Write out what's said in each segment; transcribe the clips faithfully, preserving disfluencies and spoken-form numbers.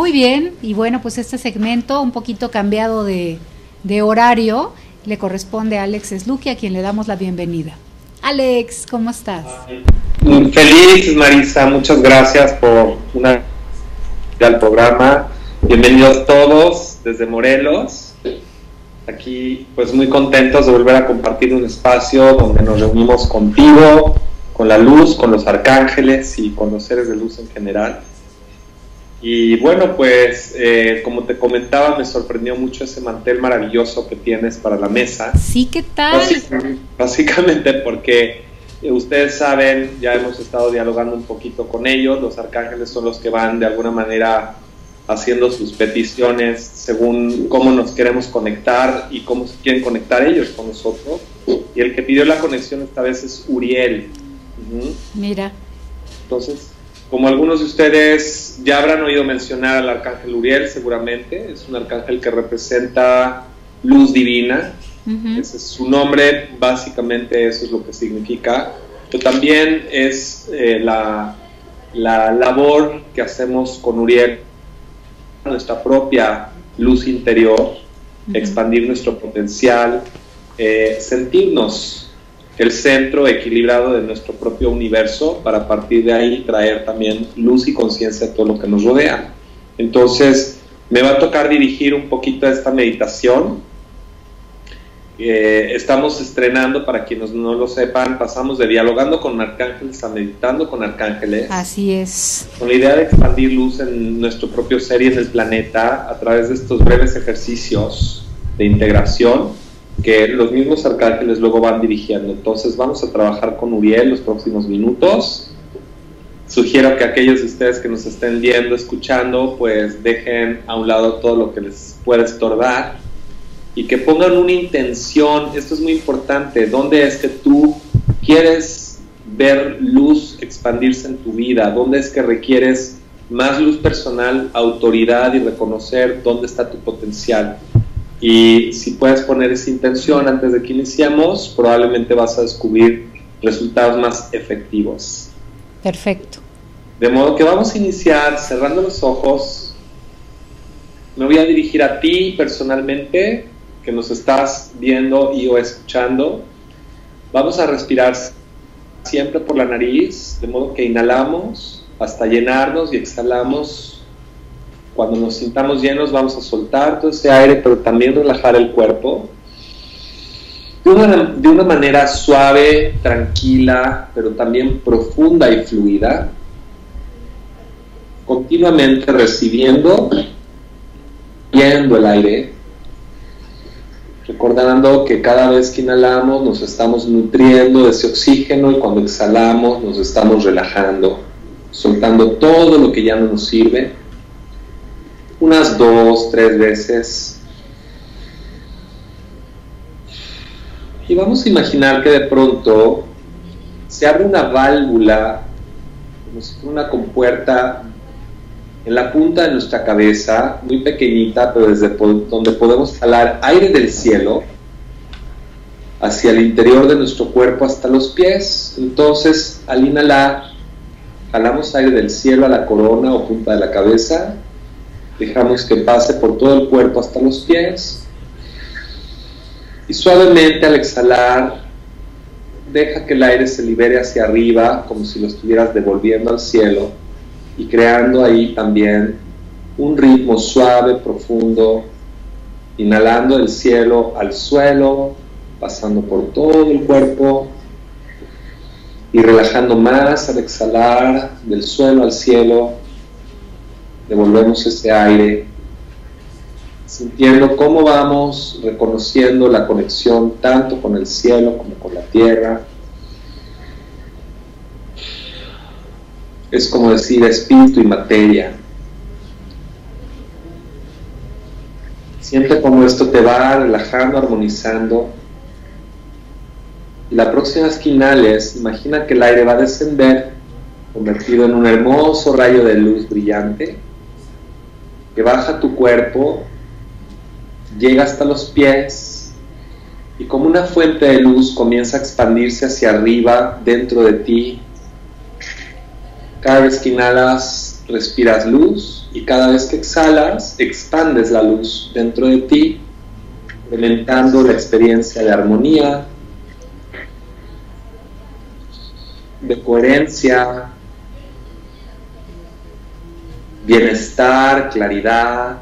Muy bien, y bueno, pues este segmento un poquito cambiado de, de horario le corresponde a Alex Sluky, a quien le damos la bienvenida. Alex, ¿cómo estás? Feliz, Marisa, muchas gracias por una al programa. Bienvenidos todos desde Morelos. Aquí pues muy contentos de volver a compartir un espacio donde nos reunimos contigo, con la luz, con los arcángeles y con los seres de luz en general. Y bueno, pues eh, como te comentaba, me sorprendió mucho ese mantel maravilloso que tienes para la mesa. Sí, ¿qué tal? Básicamente, básicamente porque eh, ustedes saben, ya hemos estado dialogando un poquito con ellos, los arcángeles son los que van de alguna manera haciendo sus peticiones según cómo nos queremos conectar y cómo se quieren conectar ellos con nosotros. Y el que pidió la conexión esta vez es Uriel. Uh-huh. Mira. Entonces, como algunos de ustedes ya habrán oído mencionar al arcángel Uriel, seguramente, es un arcángel que representa luz divina. Uh-huh. Ese es su nombre, básicamente eso es lo que significa. Pero también es eh, la, la labor que hacemos con Uriel, nuestra propia luz interior, uh-huh. expandir nuestro potencial, eh, sentirnos el centro equilibrado de nuestro propio universo, para a partir de ahí traer también luz y conciencia a todo lo que nos rodea. Entonces me va a tocar dirigir un poquito esta meditación. Eh, estamos estrenando, para quienes no lo sepan, pasamos de dialogando con arcángeles a meditando con arcángeles. Así es. Con la idea de expandir luz en nuestro propio ser y en el planeta a través de estos breves ejercicios de integración que los mismos arcángeles luego van dirigiendo. Entonces vamos a trabajar con Uriel los próximos minutos. Sugiero que aquellos de ustedes que nos estén viendo, escuchando, pues dejen a un lado todo lo que les pueda estorbar y que pongan una intención. Esto es muy importante. ¿Dónde es que tú quieres ver luz expandirse en tu vida? ¿Dónde es que requieres más luz personal, autoridad y reconocer dónde está tu potencial? Y si puedes poner esa intención antes de que iniciemos, probablemente vas a descubrir resultados más efectivos. Perfecto. De modo que vamos a iniciar cerrando los ojos. Me voy a dirigir a ti personalmente, que nos estás viendo y o escuchando. Vamos a respirar siempre por la nariz, de modo que inhalamos hasta llenarnos y exhalamos. Cuando nos sintamos llenos vamos a soltar todo ese aire, pero también relajar el cuerpo de una, de una manera suave, tranquila, pero también profunda y fluida, continuamente recibiendo, viendo el aire, recordando que cada vez que inhalamos nos estamos nutriendo de ese oxígeno y cuando exhalamos nos estamos relajando, soltando todo lo que ya no nos sirve. Unas dos, tres veces. Y vamos a imaginar que de pronto se abre una válvula, como si fuera una compuerta, en la punta de nuestra cabeza, muy pequeñita, pero desde donde podemos jalar aire del cielo hacia el interior de nuestro cuerpo hasta los pies. Entonces, al inhalar, jalamos aire del cielo a la corona o punta de la cabeza. Dejamos que pase por todo el cuerpo hasta los pies. Y suavemente al exhalar, deja que el aire se libere hacia arriba, como si lo estuvieras devolviendo al cielo, y creando ahí también un ritmo suave, profundo, inhalando del cielo al suelo, pasando por todo el cuerpo, y relajando más al exhalar del suelo al cielo. Devolvemos ese aire, sintiendo cómo vamos reconociendo la conexión tanto con el cielo como con la tierra. Es como decir espíritu y materia. Siente cómo esto te va relajando, armonizando. Y la próxima vez que inhales, imagina que el aire va a descender, convertido en un hermoso rayo de luz brillante, que baja tu cuerpo, llega hasta los pies y como una fuente de luz comienza a expandirse hacia arriba dentro de ti. Cada vez que inhalas, respiras luz y cada vez que exhalas, expandes la luz dentro de ti, incrementando la experiencia de armonía, de coherencia, bienestar, claridad.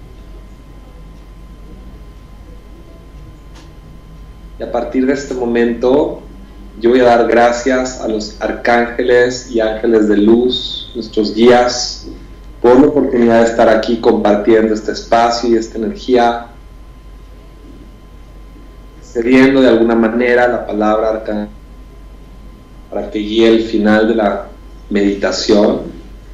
Y a partir de este momento, yo voy a dar gracias a los arcángeles y ángeles de luz, nuestros guías, por la oportunidad de estar aquí compartiendo este espacio y esta energía, cediendo de alguna manera la palabra arcángel para que guíe el final de la meditación.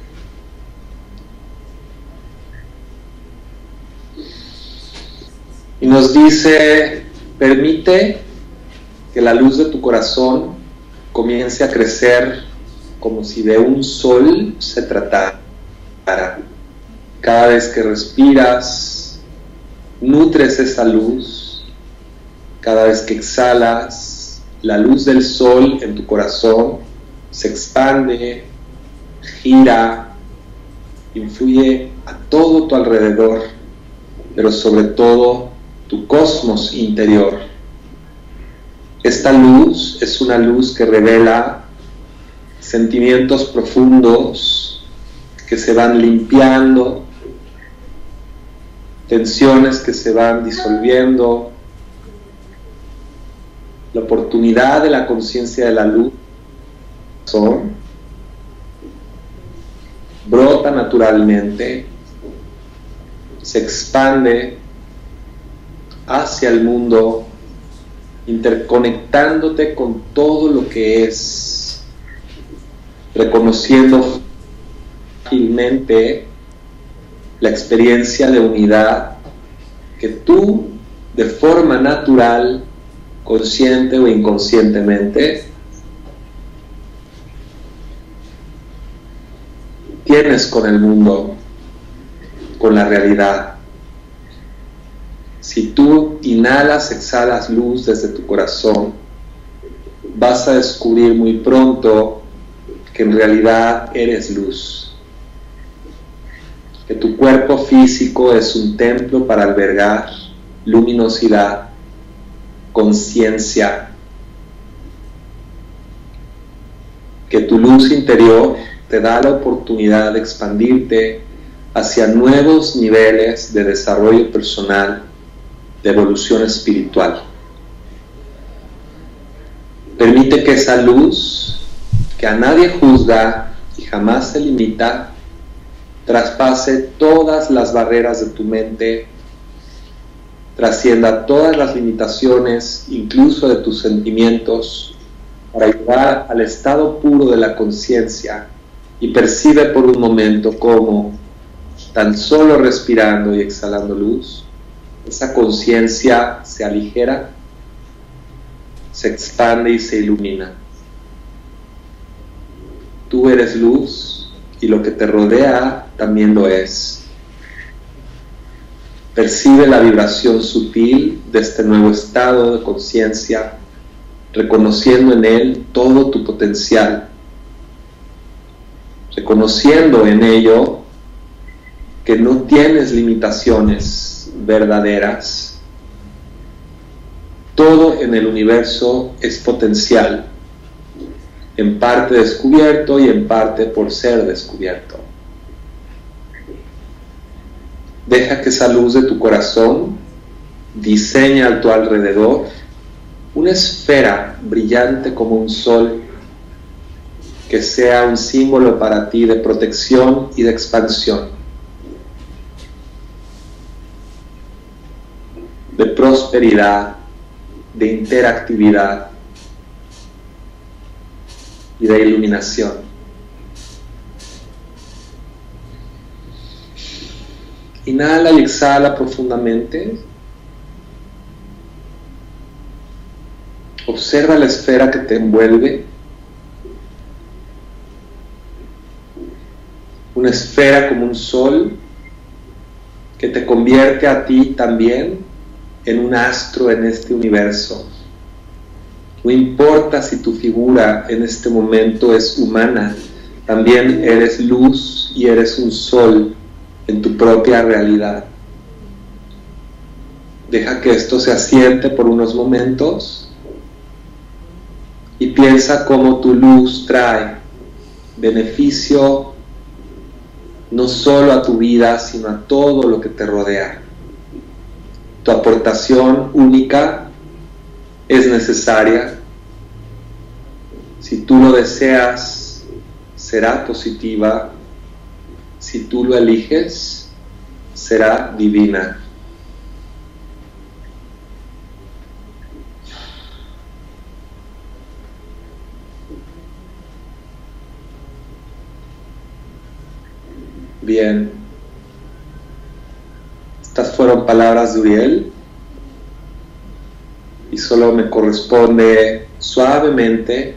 Y nos dice: permite que la luz de tu corazón comience a crecer como si de un sol se tratara. Cada vez que respiras, nutres esa luz. Cada vez que exhalas, la luz del sol en tu corazón se expande, gira, influye a todo tu alrededor, pero sobre todo tu cosmos interior. Esta luz es una luz que revela sentimientos profundos que se van limpiando, tensiones que se van disolviendo, la oportunidad de la conciencia de la luz son, brota naturalmente, se expande hacia el mundo, interconectándote con todo lo que es, reconociendo fácilmente la experiencia de unidad que tú, de forma natural, consciente o inconscientemente, tienes con el mundo, con la realidad. Si tú inhalas, exhalas luz desde tu corazón, vas a descubrir muy pronto que en realidad eres luz, que tu cuerpo físico es un templo para albergar luminosidad, conciencia, que tu luz interior te da la oportunidad de expandirte hacia nuevos niveles de desarrollo personal, de evolución espiritual. Permite que esa luz, que a nadie juzga y jamás se limita, traspase todas las barreras de tu mente, trascienda todas las limitaciones, incluso de tus sentimientos, para llegar al estado puro de la conciencia y percibe por un momento cómo, tan solo respirando y exhalando luz, esa conciencia se aligera, se expande y se ilumina. Tú eres luz y lo que te rodea también lo es. Percibe la vibración sutil de este nuevo estado de conciencia, reconociendo en él todo tu potencial, reconociendo en ello que no tienes limitaciones verdaderas. Todo en el universo es potencial, en parte descubierto y en parte por ser descubierto. Deja que esa luz de tu corazón diseñe a tu alrededor una esfera brillante como un sol, que sea un símbolo para ti de protección y de expansión, de prosperidad, de interactividad y de iluminación. Inhala y exhala profundamente. Observa la esfera que te envuelve. Una esfera como un sol que te convierte a ti también en un astro en este universo. No importa si tu figura en este momento es humana, También eres luz y eres un sol en tu propia realidad. Deja que esto se asiente por unos momentos y piensa cómo tu luz trae beneficio no solo a tu vida, sino a todo lo que te rodea. Tu aportación única es necesaria. Si tú lo deseas, será positiva. Si tú lo eliges, será divina. Bien. Estas fueron palabras de Uriel. Y solo me corresponde suavemente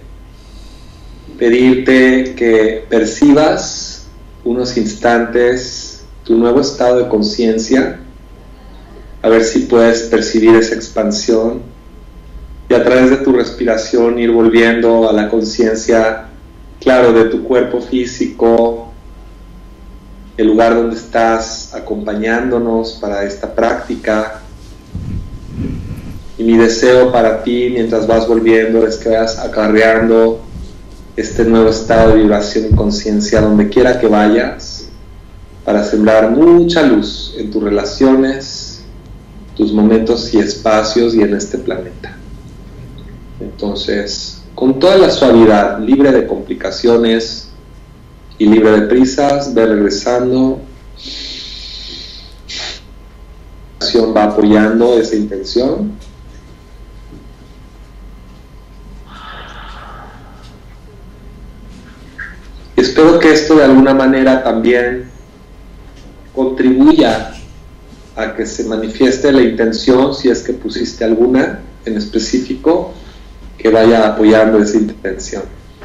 pedirte que percibas unos instantes tu nuevo estado de conciencia, a ver si puedes percibir esa expansión y a través de tu respiración ir volviendo a la conciencia, claro, de tu cuerpo físico, el lugar donde estás acompañándonos para esta práctica. Y mi deseo para ti mientras vas volviendo es que vayas acarreando este nuevo estado de vibración y conciencia donde quiera que vayas, para sembrar mucha luz en tus relaciones, tus momentos y espacios y en este planeta. Entonces, con toda la suavidad, libre de complicaciones y libre de prisas, ve regresando. La acción va apoyando esa intención. Espero que esto de alguna manera también contribuya a que se manifieste la intención, si es que pusiste alguna en específico, que vaya apoyando esa intención.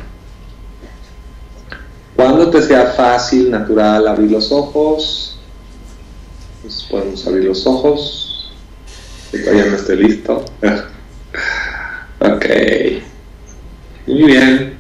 Cuando te sea fácil, natural, abrir los ojos, entonces podemos abrir los ojos, que todavía no esté listo. Ok, muy bien.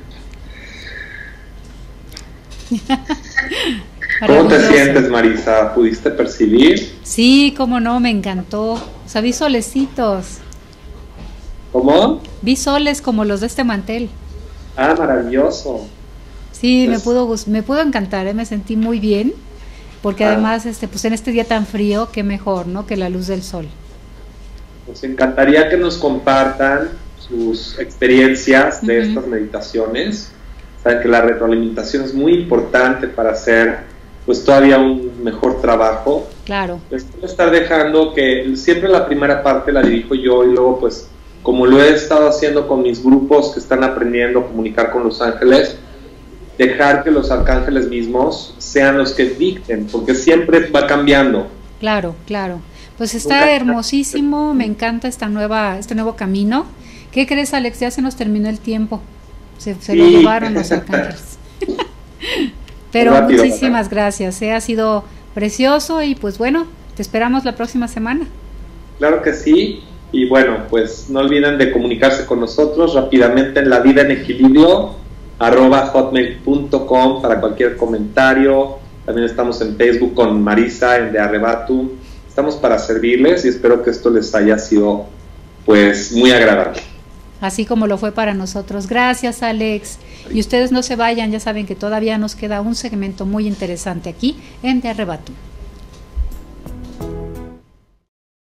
¿Cómo te sientes, Marisa? ¿Pudiste percibir? Sí, cómo no, me encantó. O sea, vi solecitos. ¿Cómo? Vi soles como los de este mantel. Ah, maravilloso. Sí, Pues, me pudo gust- me pudo encantar, ¿eh? Me sentí muy bien, porque ah, además, este, pues en este día tan frío, qué mejor, ¿no? Que la luz del sol. Nos encantaría que nos compartan sus experiencias de Ujú. estas meditaciones. Saben que la retroalimentación es muy importante para hacer pues todavía un mejor trabajo. Claro, Les quiero estar dejando que siempre la primera parte la dirijo yo y luego pues como lo he estado haciendo con mis grupos que están aprendiendo a comunicar con los ángeles, dejar que los arcángeles mismos sean los que dicten, porque siempre va cambiando. claro, claro. Pues está Nunca- hermosísimo, me encanta esta nueva, este nuevo camino. ¿Qué crees, Alex? Ya se nos terminó el tiempo. Se, se lo Sí. llevaron los arcángeles. Pero Rápido, muchísimas gracias, ¿eh? Ha sido precioso y pues bueno, te esperamos la próxima semana. Claro que sí, y bueno, pues no olviden de comunicarse con nosotros rápidamente en la vida en equilibrio arroba hotmail punto com para cualquier comentario. También estamos en Facebook con Marisa en De Arrebatum. Estamos para servirles y espero que esto les haya sido pues muy agradable. Así como lo fue para nosotros. Gracias, Alex. Y ustedes no se vayan, ya saben que todavía nos queda un segmento muy interesante aquí en De Arrebatum.